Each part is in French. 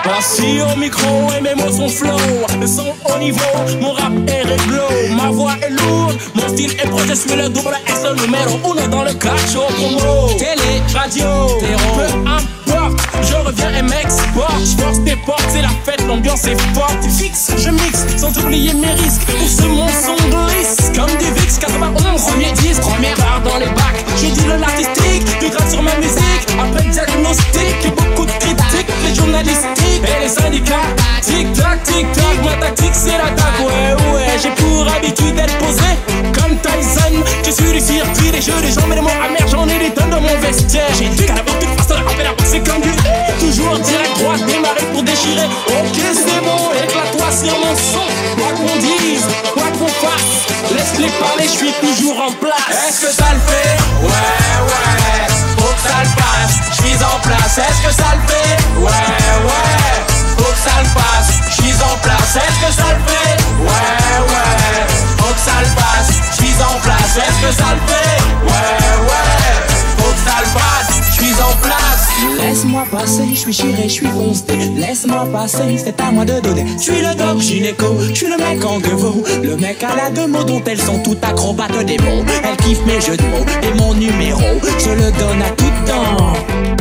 Assis au micro et mes mots sont flow. Le son au niveau, mon rap est réglo. Ma voix est lourde, mon style est proche. Je suis le double X, le numéro 1 dans le cacho promo. Télé, radio, peu importe, je reviens et m'exporte. Je force tes portes, c'est la fête, l'ambiance est forte. Tu fixes, je mixe, sans oublier mes risques. Pour ce monde son glisse, comme du VIX 91. Premier disque, première barre dans les bacs. Je dis le l'artistique, tu grattes sur ma musique. Après le diagnostic, et beaucoup de critiques. Les journalistiques et les syndicats. Tic-tac, tic-tac, ma tactique c'est l'attaque. Ouais, j'ai pour habitude d'être posé comme Tyson. Je suis du circuit, des jeux, des gens, mais des mots amers, j'en ai des tonnes dans mon vestiaire. J'ai du carabin, toute façon, la rapper la boxe, c'est comme du toujours direct, droit, démarrer pour déchirer. Ok, c'est bon, éclate-toi sur mon son. Quoi qu'on dise, quoi qu'on fasse, laisse-les parler, je suis toujours en place. Est-ce que ça le fait? Ouais, faut que ça le passe, je suis en place. Est-ce que ça le fait? Ouais, faut que ça le passe, je suis en place. Est-ce que ça le fait? Ouais, faut que ça le passe, je suis en place. Est-ce que ça le fait? Ouais, faut que ça le passe, je suis en place. Laisse-moi passer, je suis chiré, je suis foncé. Laisse-moi passer, c'est à moi de donner. Je suis le doc gynéco, je suis le mec en gueveau. Le mec à la deux mots dont elles sont toutes acrobates des mots. Elle kiffe mes jeux de mots et mon numéro, je le donne à toutes dents.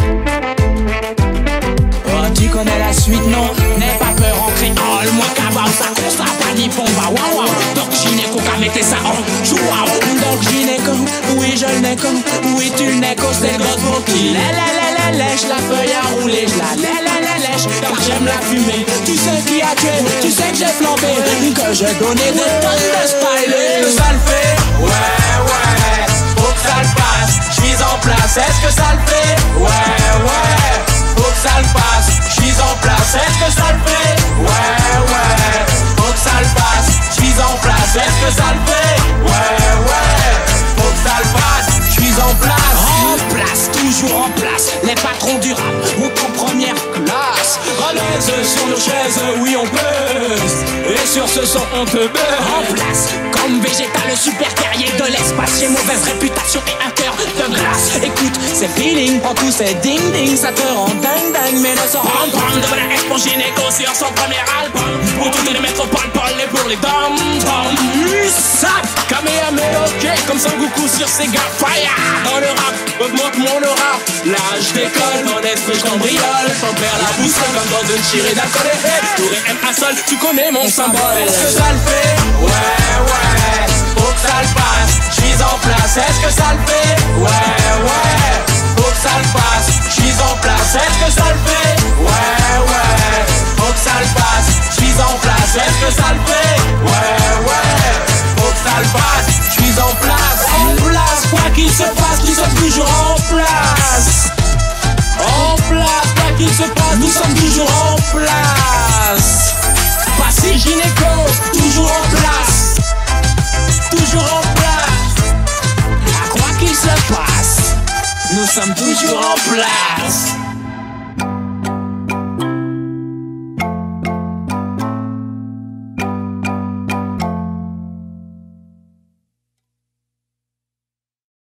Oh, tu connais la suite, non? N'aie pas peur en créole. Moi, cabao, ça constate, pas ni pomba, waouh. Doc gynéco, qu'a mettez ça en jouau. Doc gynéco, oui, je le néco. Oui, tu le néco, c'est le gosse pour qui? Lèche la feuille à rouler, je la lèche, car j'aime la fumée. Tu sais qui a tué, tu sais que j'ai flambé, que j'ai donné des tonnes de smiley. Est-ce que ça le fait? Ouais, faut que ça le passe, je suis en place. Est-ce que ça le fait? Ouais, faut que ça le passe, je suis en place. Est-ce que ça le fait? Ouais, faut que ça le passe, je suis en place. Est-ce que ça le fait? Ouais, faut que ça le passe, je suis en place. En place, toujours en place, les patrons du rap montent en première classe. À l'aise sur nos chaises, oui on pèse. Et sur ce son on te baise. En place, comme végétal, le super terrier de l'espace. J'ai mauvaise réputation et un cœur de glace. Écoute, c'est feeling, en tout c'est ding ding. Ça te rend dingue dingue, mais ne se rend pas. De la expo gynéco sur son premier album. Pour tous les métropoles, et pour les dom-toms. USAP, Kamehameha, ok, comme Sangoku sur ses gars. Fire, dans le rap, augmente mon aura. Là je décolle, mon esprit je cambriole. Sans perdre la boussole comme dans une chirée d'alcool. Tour et M un seul, tu connais mon symbole. Est-ce que ça le fait? Ouais, faut que ça le passe, je suis en place. Est-ce que ça le fait? Ouais, faut que ça le passe, je suis en place. Est-ce que ça le fait? Ouais, faut que ça le passe, je suis en place. Est-ce que ça le fait? Ouais, faut que ça le passe, je suis en place. En place, quoi qu'il se passe, nous sommes toujours en place. En place, quoi qu'il se passe, nous sommes toujours en place. Passé gynéco, toujours en place. Toujours en place. À quoi qu'il se passe, nous sommes toujours en place.